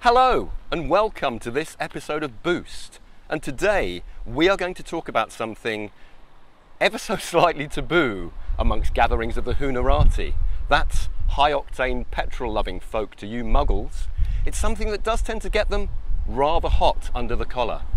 Hello and welcome to this episode of Boost, and today we are going to talk about something ever so slightly taboo amongst gatherings of the Hoonarati. That's high-octane petrol-loving folk to you muggles. It's something that does tend to get them rather hot under the collar.